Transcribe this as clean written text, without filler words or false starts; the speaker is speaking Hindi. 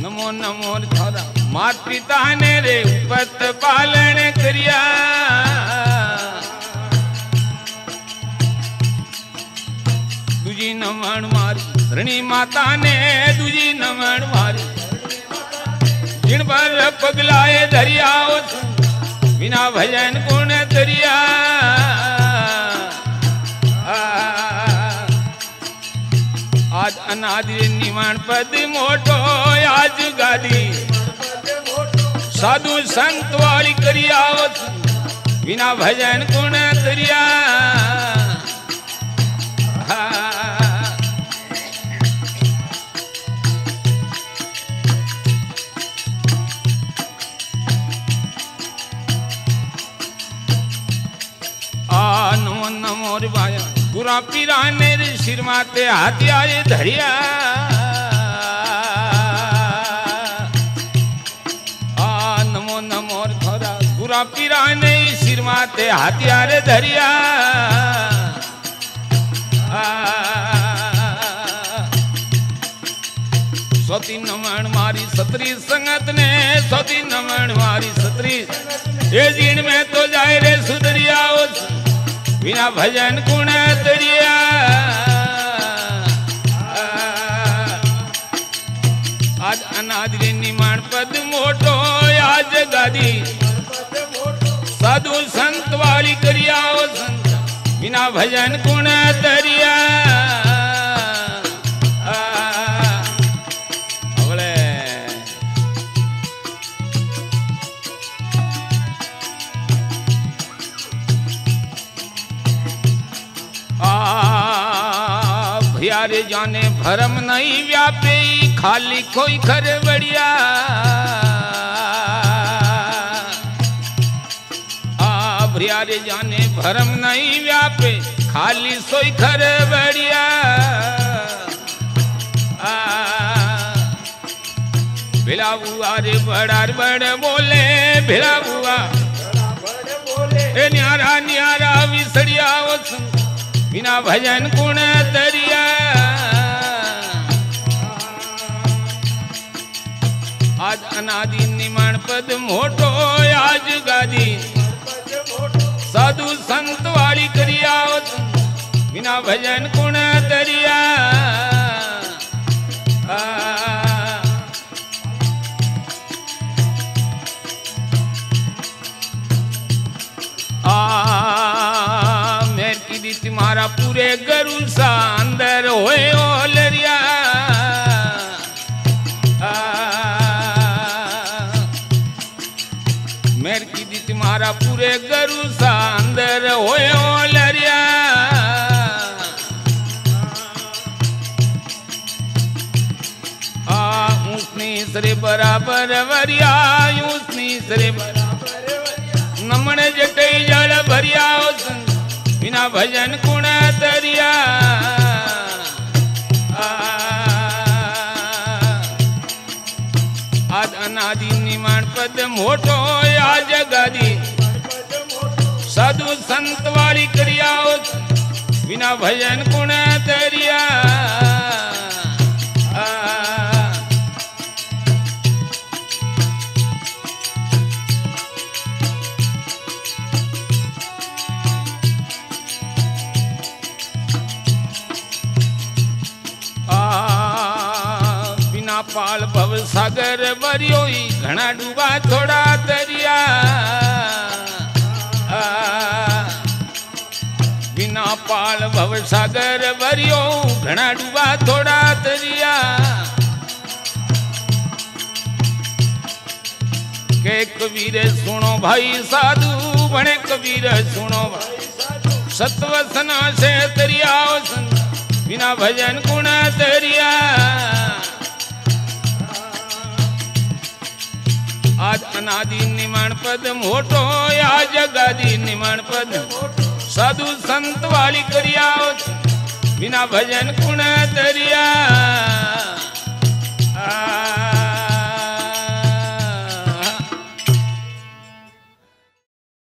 नमो नमो थारा मात पिता ने रे उपत पालन करिया दूजी नमन मारी धरणी माता ने दूजी नमन मारी जिन पर पगलाए धरिया बिना भजन गुण तरिया आज अनादि निमाण पद मोटो आज गादी साधु संत वाली करिया बिना भजन गुण तरिया नमो नमो रे भाया गुरा पीरा ने रे सिर माते हाथी आए धरिया नमो नमो रे थोरा गुरा पीरा ने सिर माते हाथी आए धरिया सोती नमन मारी सतरी संगत ने सोती नमन मारी सतरी ये जीण में तो जाए रे सुधरिया बिना भजन गुण तरिया आज अनादि निमाण पद मोटो आज गादी साधु संत वाली करिया बिना भजन गुण तरिया भैयारे जाने भरम नहीं व्यापे खाली कोई खर बढ़िया भैयारे जाने भरम नहीं व्यापे खाली सोई खर बढ़िया भिला बुआ रे बड़ार बड़ बोले भिला बुआ न्यारा न्यारा विसड़िया बिना भजन गुण तरिया आज अनादि निमाण पद मोटो आज गादी साधु संत वाली करिया बिना भजन गुण तरिया तुम्हारा पूरे गरु सा अंदर होए ओलरिया मेर की दी तुम्हारा पूरे गरु सा अंदर होए ओलरिया उसनी सरे बराबर वरिया उसनी सरे बराबर नमन जटे जल भरिया बिना भजन गुण तरिया आज अनादि निमाण पद मोटो आज गादी साधु संत वाली करिया बिना भजन गुण तरिया पाल भव सागर भरियो घना डूबा थोड़ा तरिया बिना पाल भव सागर भरियो घना डूबा थोड़ा तरिया के कबीर सुनो भाई साधु बने कबीर सुनो भाई सत्वसना से तरिया बिना भजन गुण तरिया आज अनादि निमाण पद मोटो आज गादी निमाण पद साधु संत वाली करिया बिना भजन गुण